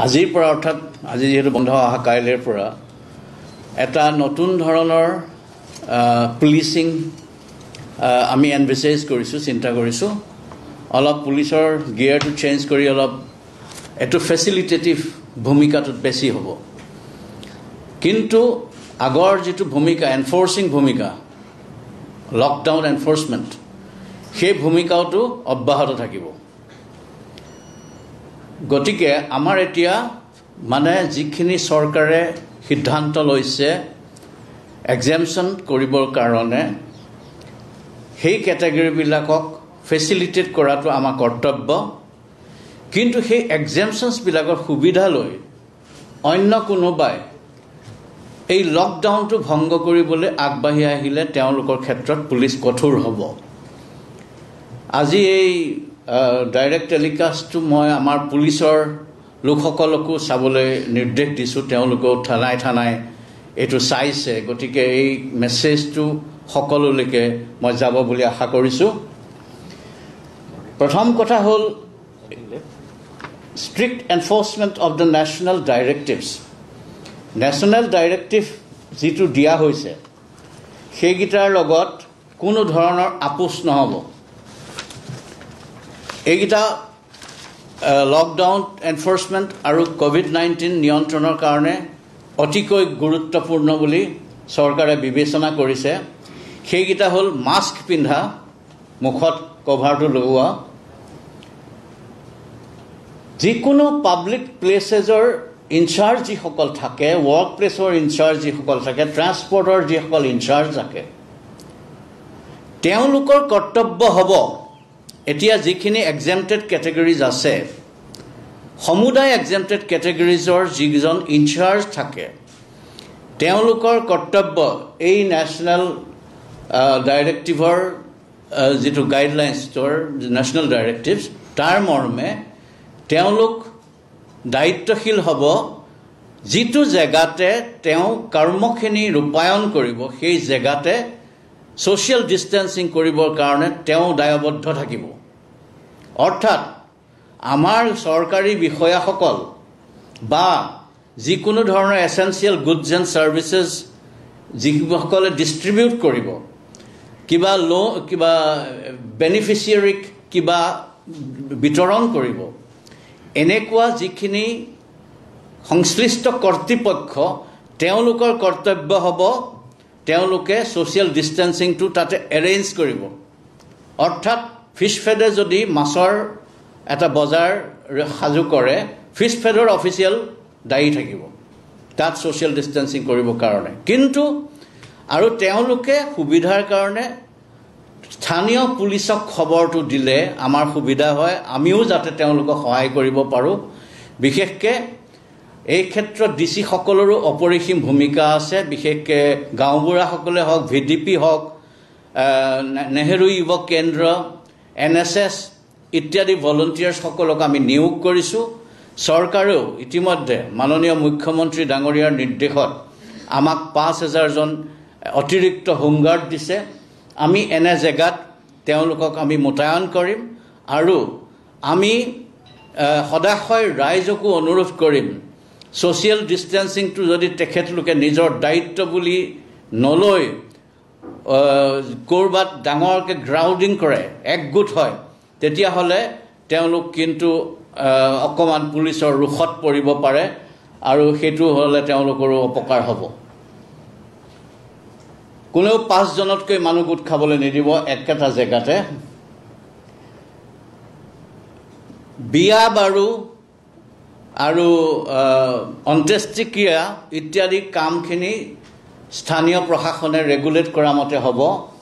আজিৰ পৰা অৰ্থাৎ আজি যেহেতু বন্ধ অহা কাইলৈৰ পৰা এটা নতুন ধৰণৰ পুলিচিং আমি এনভিচেজ কৰিছোঁ চিন্তা কৰিছোঁ অলপ পুলিচৰ গিয়াৰটো চেঞ্জ কৰি অলপ এটো ফেচিলিটেটিভ ভূমিকাটো বেছি হ'ব কিন্তু আগৰ যেটো ভূমিকা এনফোর্সিং ভূমিকা লকডাউন এনফোর্সমেন্ট সেই ভূমিকাটো অব্যাহত থাকিব গতিকে আমাৰ এতিয়া মানে যিখিনি চৰকাৰে সিদ্ধান্ত লৈছে এক্সামশন কৰিবৰ কাৰণে সেই ক্যাটাগৰী বিলাকক ফেচিলিটেট কৰাটো আমাৰ কৰ্তব্য কিন্তু সেই এক্সামশনস বিলাকৰ সুবিধা লৈ অন্য কোনোবাই এই লকডাউনটো ভংগ কৰিবলৈ আগবাঢ়ি আহিলে তেওঁলোকৰ ক্ষেত্ৰত পুলিচ কঠোৰ হ'ব আজি এই ডাইৰেক্ট টেলিকাস্টটো মই আমাৰ পুলিচৰ লোকসকলকো চাবলৈ নিৰ্দেশ দিছোঁ তেওঁলোকো থানাই এটো চাইছে গতিকে এই মেছেজটো সকলোলৈকে মই যাব বুলি আশা কৰিছোঁ প্ৰথম কথা হ'ল strict enforcement of the national directives national directive যেটো দিয়া হৈছে সেইগিটাৰ লগত কোনো ধৰণৰ আপোচ নহব এইগিটা লকডাউন এনফোর্সমেন্ট আৰু কোভিড-19 নিয়ন্ত্ৰণৰ কাৰণে অতিকৈ গুৰুত্বপূৰ্ণ বুলি চৰকাৰে বিবেচনা কৰিছে সেইগিটা হ'ল মাস্ক পিন্ধা মুখত কভাৰটো লগোৱা যিকোনো পাব্লিক প্লেসেজৰ ইনচাৰ্জ যিসকল থাকে ওয়ার্ক প্লেসৰ ইনচাৰ্জ যিসকল থাকে ট্ৰান্সপৰ্টৰ যিসকল ইনচাৰ্জ থাকে তেওঁলোকৰ কৰ্তব্য হ'ব এতিয়া যিখিনি এক্সামটেড ক্যাটাগৰিজ আছে সমুদায় এক্সামটেড ক্যাটাগৰিজৰ যিজন ইনচাৰ্জ থাকে তেওঁলোকৰ কৰ্তব্য এই ন্যাশনাল ডাইৰেক্টিভৰ যেটো গাইডলাইনছৰ ন্যাশনাল ডাইৰেক্টিভছ তাৰ মৰ্মে তেওঁলোক দায়িত্বশীল হ'ব যেটো জায়গাতে তেওঁ কৰ্মখিনি ৰূপায়ণ কৰিব সেই জায়গাতে সোশ্যাল ডিস্টেন্সিং কৰিবৰ কাৰণে তেওঁ দায়বদ্ধ থাকিব অৰ্থাৎ আমাৰ সৰকাৰি বিষয়াসকল বা যিকোনো ধৰণৰ এসেনশিয়াল গুডস এণ্ড সাৰ্ভিসেস যিসকলে ডিস্ট্ৰিবিউট কৰিব কিবা বেনিফিচিয়াৰিক কিবা বিতৰণ কৰিব এনেকুৱা যিখিনি সংশ্লিষ্ট কৰ্তৃপক্ষ তেওঁলোকৰ কৰ্তব্য হ'ব তেওঁলোকে সোশ্যাল ডিস্টেন্সিংটো তাতে এৰেঞ্জ কৰিব অৰ্থাৎ ফিশ ফেডে যদি মাছৰ এটা বজাৰ সাজু কৰে ফিশ ফেডৰ অফিচিয়েল দায়ী থাকিব তাত সোশ্যাল ডিস্টেন্সিং কৰিবৰ কাৰণে কিন্তু আৰু তেওঁলোকে সুবিধাৰ কাৰণে স্থানীয় পুলিচক খবৰটো দিলে আমাৰ সুবিধা হয় আমিও যাতে তেওঁলোকক সহায় কৰিব পাৰো বিশেষকৈ এই ক্ষেত্ৰত ডিসি সকলৰো অপৰিসীম ভূমিকা আছে বিশেষকৈ গাঁওবুঢ়া সকলে হওক ভিডিপি হওক নেহেৰু যুৱ কেন্দ্ৰ এনএসএস ইত্যাদি ভলান্টিয়াৰ্স সকলক আমি নিয়োগ কৰিছোঁ চৰকাৰেও ইতিমধ্যে মাননীয় মুখ্যমন্ত্ৰী ডাঙৰীয়াৰ নিৰ্দেশত আমাক 5000 জন অতিৰিক্ত হোমগাৰ্ড দিছে আমি এনে জায়গাত তেওঁলোকক আমি মোতায়ন কৰিম আৰু আমি সদায় ৰাইজকো অনুৰোধ কৰিম সোশ্যাল ডিস্টেন্সিংটো যদি তেখেতলোকে নিজৰ দায়িত্ব বুলি নলয় কৰবাত ডাঙৰকে গ্ৰাউডিং কৰে একগোট হয় তেতিয়া হলে তেওঁলোক কিন্তু অকমান পুলিচৰ ৰুখত পৰিব পাৰে আৰু হেতু হলে তেওঁলোকৰ অপকাৰ হ'ব কোনেও 5 জনতকৈ মানুহ গোট খাবলৈ নিদিব একেটা জায়গাতে বিয়া বাৰু আৰু অন্ত্যেষ্টিক্ৰিয়া ইত্যাদি কামখিনি স্থানীয় প্ৰশাসনে ৰেগুলেট কৰা মতে হ'ব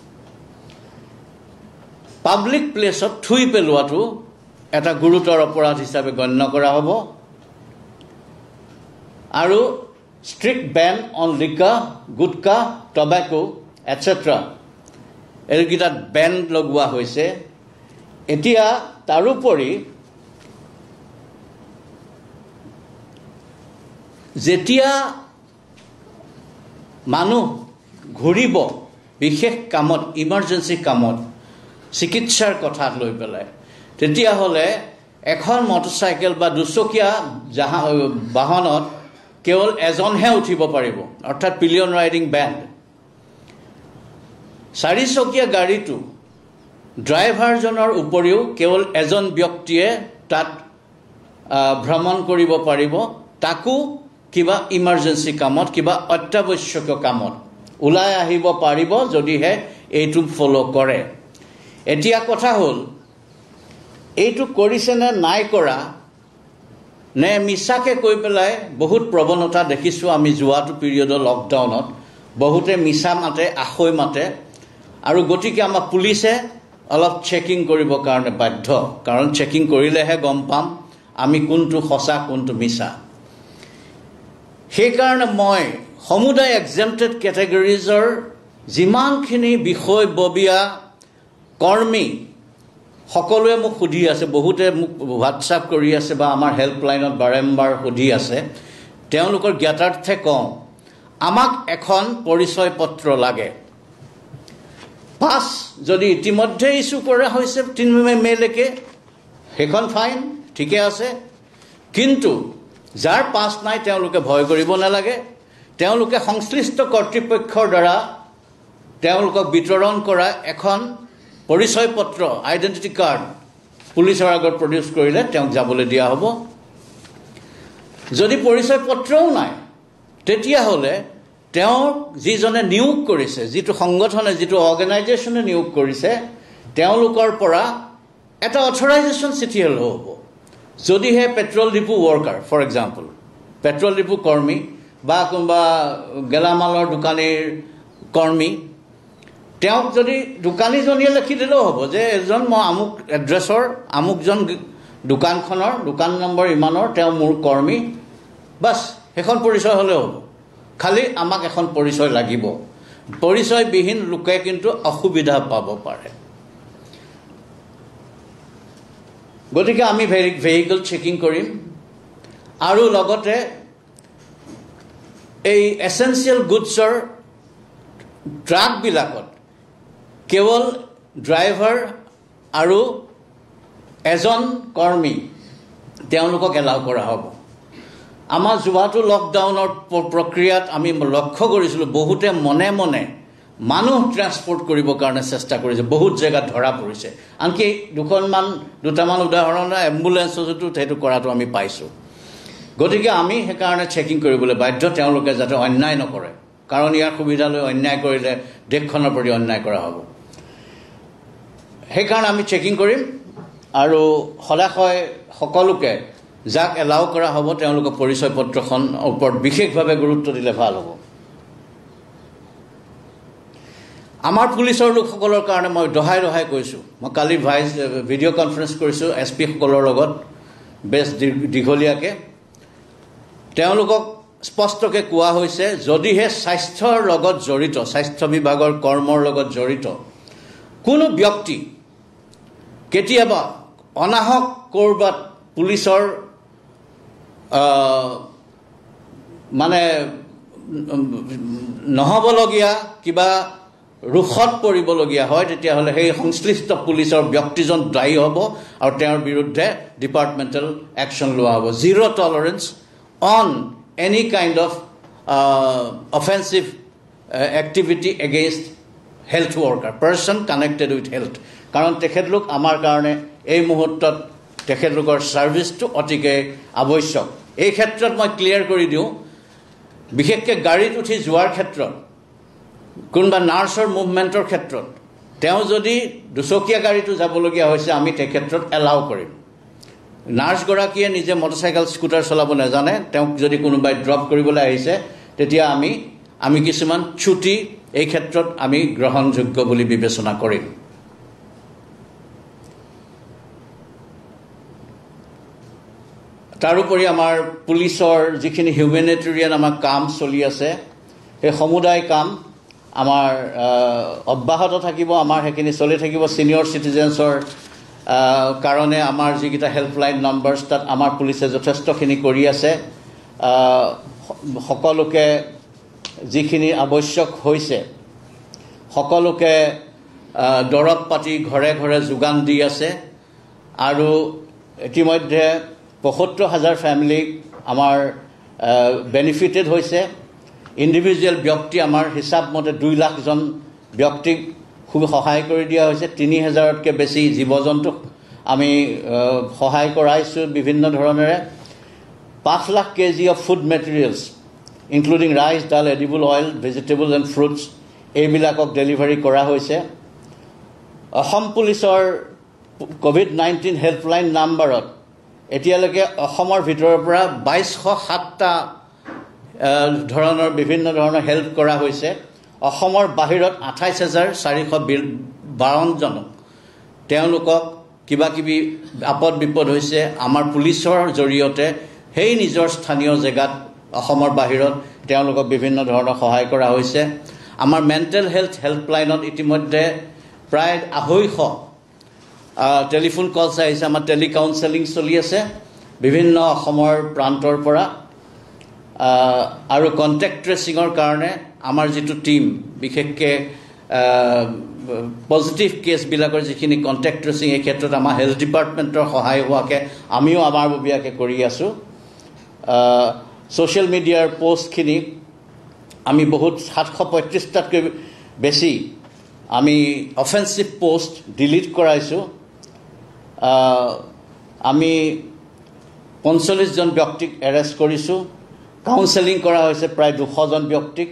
পাব্লিক প্লেসত থুই পেলোৱাটো এটা গুৰুতৰ অপৰাধ হিচাপে গণ্য কৰা হ'ব আৰু strict ban on liquor gutka tobacco etc এলগিটা ব্যান লগোৱা হৈছে এতিয়া তাৰোপৰি যেতিয়া মানুহ ঘূৰিব বিশেষ কামত ইমাৰ্জেন্সি কামত চিকিৎসাৰ কথা লৈ পেলাই তেতিয়া হলে এখন মটৰচাইকেল বা দুচকীয়া বাহনত কেৱল এজনহে উঠিব পাৰিব, অৰ্থাৎ পিলিয়ন ৰাইডিং বেণ্ড। চাৰিচকীয়া গাড়ীটো ড্ৰাইভাৰজনৰ উপৰিও কেৱল এজন ব্যক্তিয়ে তাত ভ্ৰমণ কৰিব পাৰিব, তাকো কিবা ইমাৰ্জেঞ্চি কামত, কিবা অত্যাৱশ্যকীয় কামত ওলাই আহিব পাৰিব যদিহে এইটো ফ'ল' কৰে। এতিয়া কথা হ'ল এইটো কৰিছে নে নাই কৰা, নে মিছাকৈ কৈ পেলাই বহুত প্ৰৱণতা দেখিছোঁ আমি যোৱাটো পিৰিয়ডৰ লকডাউনত। বহুতে মিছা মাতে, আখৈ মাতে, আৰু গতিকে আমাৰ পুলিচে অলপ চেকিং কৰিবৰ কাৰণে বাধ্য, কাৰণ চেকিং কৰিলেহে গম পাম আমি কোনটো সঁচা কোনটো মিছা। সেইকাৰণে মই সমুদায় এক্সেম্পটেড কেটেগৰিজৰ যিমানখিনি বিষয়ববীয়া কৰ্মী সকলোৱে মোক সুধি আছে, বহুতে মোক হোৱাটছআপ কৰি আছে বা আমাৰ হেল্পলাইনত বাৰম্বাৰ সুধি আছে, তেওঁলোকৰ জ্ঞাতাৰ্থে কওঁ আমাক এখন পৰিচয় পত্ৰ লাগে। পাছ যদি ইতিমধ্যে ইছ্যু কৰা হৈছে 3 মে'লৈকে, সেইখন ফাইন, ঠিকে আছে, কিন্তু যাৰ পাছ নাই তেওঁলোকে ভয় কৰিব নালাগে। তেওঁলোকে সংশ্লিষ্ট কৰ্তৃপক্ষৰ দ্বাৰা তেওঁলোকক বিতৰণ কৰা এখন পৰিচয় পত্ৰ, আইডেণ্টিটি কাৰ্ড পুলিচৰ আগত প্ৰডিউচ কৰিলে তেওঁক যাবলৈ দিয়া হ'ব। যদি পৰিচয় পত্ৰও নাই তেতিয়াহ'লে তেওঁক যিজনে নিয়োগ কৰিছে, যিটো সংগঠনে, যিটো অৰ্গেনাইজেশ্যনে নিয়োগ কৰিছে, তেওঁলোকৰ পৰা এটা অথৰাইজেশ্যন চিঠি হ'লেও হ'ব। যদিহে petrol depot worker, for example petrol depot কৰ্মী বা কোনোবা গেলামালৰ দোকানীৰ কৰ্মী, তেওঁক যদি দোকানীজনীয়ে লিখি দিলেও হ'ব যে এজন মই আমুক এড্ৰেছৰ, আমুকজন দোকানখনৰ, দোকান নম্বৰ ইমানৰ, তেওঁ মোৰ কৰ্মী, বাছ সেইখন পৰিচয় হ'লেও হ'ব। খালি আমাক এখন পৰিচয় লাগিব। পৰিচয়বিহীন লোকে কিন্তু অসুবিধা পাব পাৰে। গতিকে আমি ভেহিকল চেকিং কৰিম, আৰু লগতে এই এছেঞ্চিয়েল গুডছৰ ট্ৰাকবিলাকত কেৱল ড্ৰাইভাৰ আৰু এজন কৰ্মী তেওঁলোকক এলাউ কৰা হ'ব। আমাৰ যোৱাটো লকডাউনৰ প্ৰক্ৰিয়াত আমি লক্ষ্য কৰিছিলোঁ বহুতে মনে মনে মানুহ ট্ৰেন্সপৰ্ট কৰিবৰ কাৰণে চেষ্টা কৰিছে, বহুত জেগাত ধৰা পৰিছে। আনকি দুটামান উদাহৰণ এম্বুলেঞ্চতো সেইটো কৰাটো আমি পাইছোঁ। গতিকে আমি সেইকাৰণে চেকিং কৰিবলৈ বাধ্য, তেওঁলোকে যাতে অন্যায় নকৰে, কাৰণ ইয়াৰ সুবিধা লৈ অন্যায় কৰিলে দেশখনৰ প্ৰতি অন্যায় কৰা হ'ব। সেইকাৰণে আমি চেকিং কৰিম, আৰু সদায় সকলোকে যাক এলাউ কৰা হ'ব তেওঁলোকৰ পৰিচয় পত্ৰখনৰ ওপৰত বিশেষভাৱে গুৰুত্ব দিলে ভাল হ'ব। আমাৰ পুলিচৰ লোকসকলৰ কাৰণে মই দহাই কৈছোঁ, মই কালি ভিডিঅ' কনফাৰেঞ্চ কৰিছোঁ SP সকলৰ লগত বেছ দীঘলীয়াকৈ। তেওঁলোকক স্পষ্টকৈ কোৱা হৈছে যদিহে স্বাস্থ্যৰ লগত জড়িত, স্বাস্থ্য বিভাগৰ কৰ্মৰ লগত জড়িত কোনো ব্যক্তি কেতিয়াবা অনাহক ক'ৰবাত পুলিচৰ মানে নহ'বলগীয়া কিবা ৰোষত পৰিবলগীয়া হয়, তেতিয়াহ'লে সেই সংশ্লিষ্ট পুলিচৰ ব্যক্তিজন দায়ী হ'ব আৰু তেওঁৰ বিৰুদ্ধে ডিপাৰ্টমেণ্টেল একশ্যন লোৱা হ'ব। Zero' tolerance on any kind of offensive activity against health worker, person connected with health. কাৰণ তেখেতলোক আমাৰ কাৰণে এই মুহূৰ্তত তেখেতলোকৰ ছাৰ্ভিচটো অতিকে আৱশ্যক। এই ক্ষেত্ৰত মই ক্লিয়াৰ কৰি দিওঁ, বিশেষকৈ গাড়ীত উঠি যোৱাৰ ক্ষেত্ৰত, কোনোবা নাৰ্ছৰ মুভমেণ্টৰ ক্ষেত্ৰত তেওঁ যদি দুচকীয়া গাড়ীটো যাবলগীয়া হৈছে আমি তেখেতত এলাউ কৰিম। নাৰ্ছগৰাকীয়ে নিজে মটৰচাইকেল স্কুটাৰ চলাব নাজানে, তেওঁক যদি কোনোবাই ড্ৰপ কৰিবলৈ আহিছে তেতিয়া আমি কিছুমান ছুটি এই ক্ষেত্ৰত আমি গ্ৰহণযোগ্য বুলি বিবেচনা কৰিম। তাৰোপৰি আমাৰ পুলিচৰ যিখিনি হিউমেনিটেৰিয়ান আমাৰ কাম চলি আছে, সেই সমুদায় কাম আমাৰ অব্যাহত থাকিব, আমাৰ সেইখিনি চলি থাকিব। ছিনিয়ৰ চিটিজেন্সৰ কাৰণে আমাৰ যিকেইটা হেল্পলাইন নাম্বাৰ্ছ, তাত আমাৰ পুলিচে যথেষ্টখিনি কৰি আছে। সকলোকে যিখিনি আৱশ্যক হৈছে সকলোকে দৰৱ পাতি ঘৰে ঘৰে যোগান দি আছে, আৰু ইতিমধ্যে ৭৫,০০০ ফ্যামিলি আমাৰ বেনিফিটেড হৈছে ইণ্ডিভিজুৱেল ব্যক্তি আমাৰ হিচাপ মতে ২ লাখজন ব্যক্তিক খুব সহায় কৰি দিয়া হৈছে ৩,০০০তকৈ বেছি জীৱ-জন্তু আমি সহায় কৰাইছোঁ বিভিন্ন ধৰণেৰে ৫ lakh kg of food materials including rice dal edible oil vegetables and fruits এইবিলাকক ডেলিভাৰী কৰা হৈছে অসম পুলিচৰ COVID-19 হেল্পলাইন নাম্বাৰত এতিয়ালৈকে অসমৰ ভিতৰৰ পৰা ২২০৭টা ধৰণৰ বিভিন্ন ধৰণৰ হেল্প কৰা হৈছে অসমৰ বাহিৰত ২৮,৪৫২ জনক তেওঁলোকক কিবা কিবি আপদ বিপদ হৈছে আমাৰ পুলিচৰ জৰিয়তে সেই নিজৰ স্থানীয় জেগাত অসমৰ বাহিৰত তেওঁলোকক বিভিন্ন ধৰণৰ সহায় কৰা হৈছে আমাৰ মেণ্টেল হেলথ হেল্পলাইনত ইতিমধ্যে প্ৰায় ২৫০ টেলিফোন কলছ আহিছে আমাৰ টেলি কাউন্সেলিং চলি আছে বিভিন্ন অসমৰ প্ৰান্তৰ পৰা আৰু কণ্টেক্ট ট্ৰেচিঙৰ কাৰণে আমাৰ যিটো টিম বিশেষকৈ পজিটিভ কেছবিলাকৰ যিখিনি কণ্টেক্ট ট্ৰেচিং এই ক্ষেত্ৰত আমাৰ হেল্থ ডিপাৰ্টমেণ্টৰ সহায় হোৱাকৈ আমিও আমাৰববীয়াকৈ কৰি আছোঁ ছ'চিয়েল মিডিয়াৰ পোষ্টখিনি আমি বহুত ৭৩৫টাতকৈ বেছি আমি অফেন্সিভ পোষ্ট ডিলিট কৰাইছোঁ আমি ৪৫জন ব্যক্তিক এৰেষ্ট কৰিছোঁ কাউন্সেলিং কৰা হৈছে প্ৰায় ২০০জন ব্যক্তিক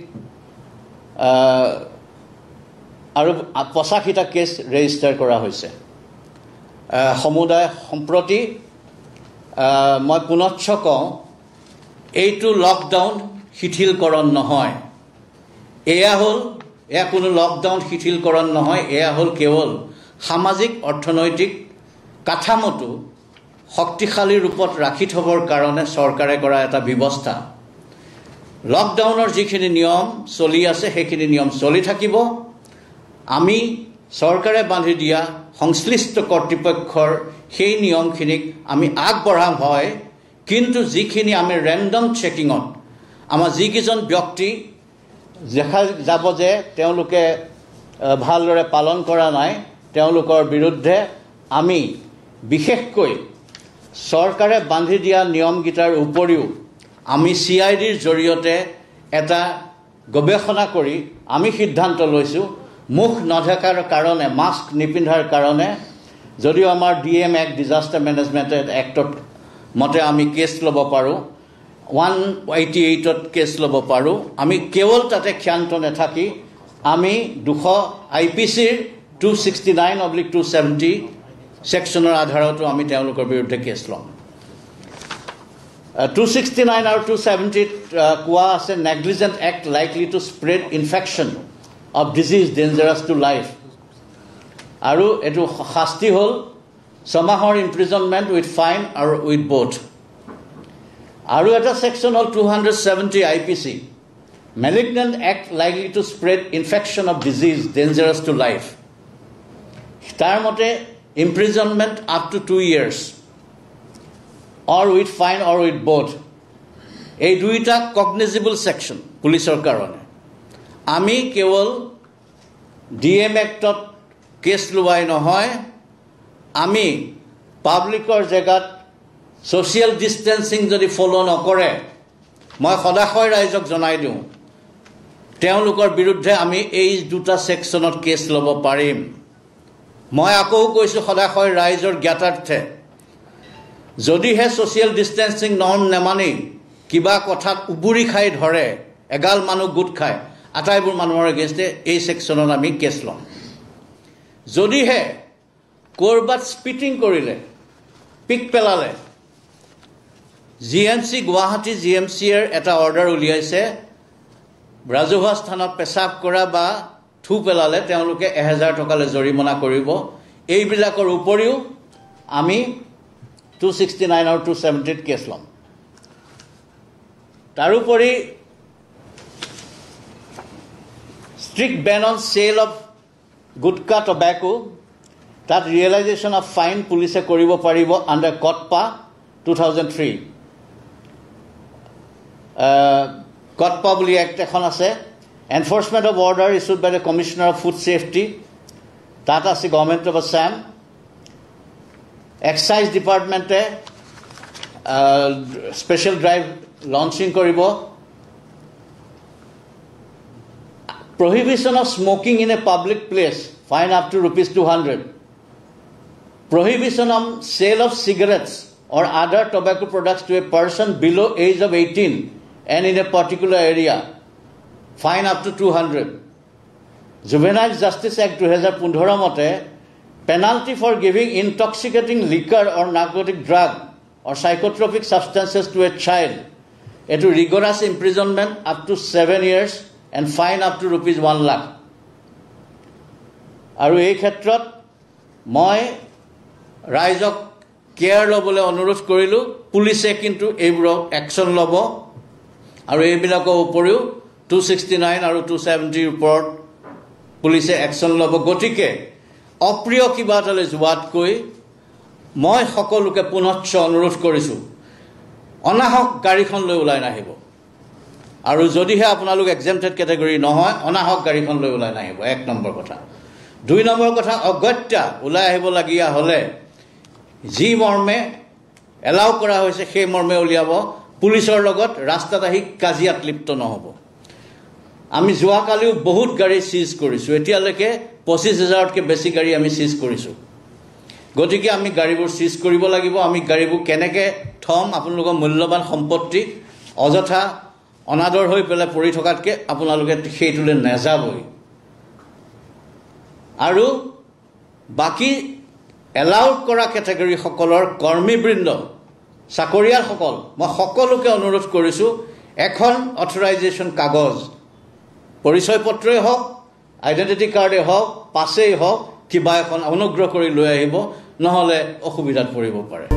আৰু ৮৫টা কেছ ৰেজিষ্টাৰ কৰা হৈছে সমুদায় সম্প্ৰতি মই পুনশ্চ কওঁ এইটো লকডাউন শিথিলকৰণ নহয় এয়া কোনো লকডাউন শিথিলকৰণ নহয় এয়া হ'ল কেৱল সামাজিক অৰ্থনৈতিক কাঠামোটো শক্তিশালী ৰূপত ৰাখি থবৰ কাৰণে চৰকাৰে কৰা এটা ব্যৱস্থা লকডাউনৰ যিখিনি নিয়ম চলি আছে সেইখিনি নিয়ম চলি থাকিব আমি চৰকাৰে বান্ধি দিয়া সংশ্লিষ্ট কৰ্তৃপক্ষৰ সেই নিয়মখিনিক আমি আগবঢ়াম হয় কিন্তু যিখিনি আমি ৰেণ্ডম চেকিঙত আমাৰ যিকেইজন ব্যক্তি দেখা যাব যে তেওঁলোকে ভালদৰে পালন কৰা নাই তেওঁলোকৰ বিৰুদ্ধে আমি বিশেষকৈ চৰকাৰে বান্ধি দিয়া নিয়মকেইটাৰ উপৰিও আমি CIDৰ জৰিয়তে এটা গৱেষণা কৰি আমি সিদ্ধান্ত লৈছোঁ মুখ নঢকাৰ কাৰণে মাস্ক নিপিন্ধাৰ কাৰণে যদিও আমাৰ DM Act ডিজাষ্টাৰ মেনেজমেণ্ট এক্টত মতে আমি কেছ ল'ব পাৰোঁ 188ত কেছ ল'ব পাৰোঁ আমি কেৱল তাতে ক্ষান্ত নাথাকি আমি 200 IPCৰ 269/270 সেকশনৰ আধাৰতো আমি তেওঁলোকৰ বিৰুদ্ধে কেছ ল'ম 269 আৰু 270ত কোৱা আছে negligent act likely to spread infection of disease dangerous to life আৰু এইটো শাস্তি হ'ল 6 মাহৰ ইমপ্ৰিজনমেণ্ট উইথ ফাইন আৰু উইথ বোথ আৰু এটা সেকশন হ'ল 270 IPC malignant act likely to spread infection of disease dangerous to life তাৰ মতে imprisonment up to 2 years or with fine or with both এই দুইটা cognizable section পুলিচৰ কাৰণে আমি কেৱল DM Actত কেছ লোৱাই নহয় আমি পাব্লিকৰ জেগাত social distancing যদি ফলো নকৰে মই সদায় ৰাইজক জনাই দিওঁ তেওঁলোকৰ বিৰুদ্ধে আমি এই দুটা সেকশনত কেছ ল'ব পাৰিম মই আকৌ কৈছোঁ সদায় ৰাইজৰ জ্ঞাতাৰ্থে যদিহে social distancing নৰ্ম নেমানি কিবা কথাত উবুৰি খাই ধৰে এগাল মানুহ গোট খায় আটাইবোৰ মানুহৰ এগেইনষ্টে এই সেকশনত আমি কেছ ল'ম যদিহে কৰবাত স্পিটিং কৰিলে পিক পেলালে GMC গুৱাহাটী GMCৰ এটা অৰ্ডাৰ উলিয়াইছে ৰাজহুৱা স্থানত পেচাব কৰা বা থু পেলালে তেওঁলোকে 1000 টকালৈ জৰিমনা কৰিব এইবিলাকৰ উপৰিও আমি 269 আৰু 270ত কেছ ল'ম তাৰোপৰি strict ban on sale of gutka tobacco that realization of fine police কৰিব পাৰিব under COTPA 2003 COTPA বুলি act এখন আছে enforcement of order issued by the Commissioner of Food Safety তাত আছে Government of Assam এক্সাইজ ডিপাৰ্টমেণ্টে স্পেচিয়েল ড্ৰাইভ লঞ্চিং কৰিব prohibition of smoking in a public place fine up to ₹200 prohibition on sale of cigarettes or other tobacco products to a person below age of 18 and in a particular area fine up to 200 Juvenile Justice Act 2015 mote penalty for giving intoxicating liquor or narcotic drug or psychotropic substances to a child to rigorous imprisonment up to 7 years and fine up to ₹1 lakh আৰু এই ক্ষেত্ৰত মই ৰাইজক care ল'বলৈ অনুৰোধ কৰিলোঁ পুলিচে কিন্তু এইবোৰক একশ্যন ল'ব আৰু এইবিলাকৰ উপৰিও 269 আৰু 270 ওপৰত পুলিচে একশ্যন ল'ব গতিকে অপ্ৰিয় কিবা এটালৈ যোৱাতকৈ মই সকলোকে পুনশ্চ অনুৰোধ কৰিছোঁ অনাহক গাড়ীখন লৈ ওলাই নাহিব আৰু যদিহে আপোনালোক এক্সেম্পটেড কেটেগৰী নহয় অনাহক গাড়ীখন লৈ ওলাই নাহিব এক নম্বৰ কথা দুই নম্বৰ কথা অগত্যা ওলাই আহিবলগীয়া হ'লে যি মৰ্মে এলাউ কৰা হৈছে সেই মৰ্মে উলিয়াব পুলিচৰ লগত ৰাস্তাত আহি কাজিয়াত লিপ্ত নহ'ব আমি যোৱাকালিও বহুত গাড়ী সিজ কৰিছোঁ এতিয়ালৈকে 25,000তকৈ বেছি গাড়ী আমি সিজ কৰিছোঁ গতিকে আমি গাড়ীবোৰ সিজ কৰিব লাগিব আমি গাড়ীবোৰ কেনেকৈ থম আপোনালোকৰ মূল্যৱান সম্পত্তি অযথা অনাদৰ হৈ পেলাই পৰি থকাতকৈ আপোনালোকে সেইটোলৈ নাযাবই আৰু বাকী এলাউড কৰা কেটেগৰীসকলৰ কৰ্মীবৃন্দ চাকৰিয়ালসকল মই সকলোকে অনুৰোধ কৰিছোঁ এখন অথৰাইজেশ্যন কাগজ পৰিচয় পত্ৰই হওক আইডেণ্টিটি কাৰ্ডেই হওক পাছেই হওক কিবা এখন অনুগ্ৰহ কৰি লৈ আহিব নহ'লে অসুবিধাত পৰিব পাৰে